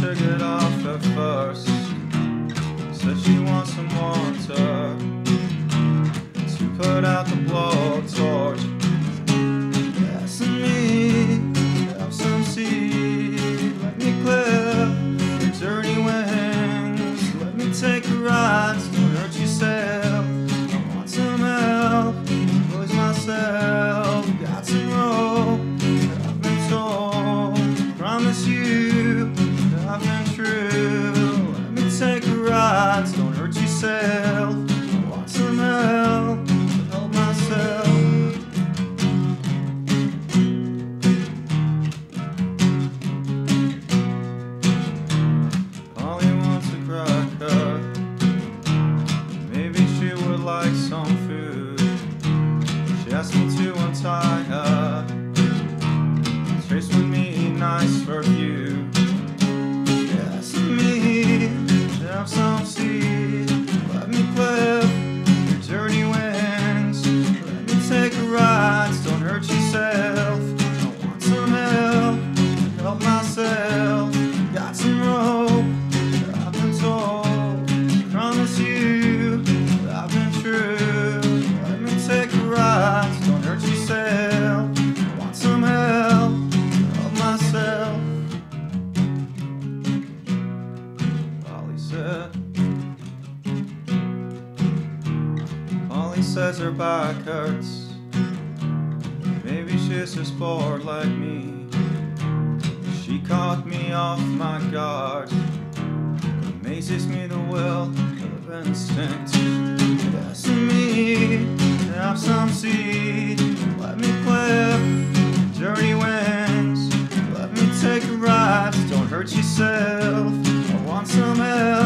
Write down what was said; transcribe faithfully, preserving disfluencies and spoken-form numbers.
to get off at first. Said she wants some water to put out the blowtorch. Asking me to have some seed. Let me clip your dirty wings. Let me take a ride, don't hurt yourself. I want some help, lose myself. Got some rope, I've been told. Promise you that I've been true. Let me take a ride, don't hurt yourself. I want some help to help myself. Polly wants a cracker. Maybe she would like some food. She asked me to untie her. Trace with me, nice perfume. Asking me to have some seed. Let me clip your dirty wings. Let me take a ride, don't hurt yourself. I want some help to help myself. Got some rope, I've been told. Promise you that I've been true. Let me take a ride, don't hurt yourself. I want some help to help myself. Polly said. Polly says her back hurts. Maybe she's just bored like me. She caught me off my guard. Amazes me the will of instinct. Asking me to have some seed. Let me clip your dirty wings. Let me take a ride, don't hurt yourself. I want some help.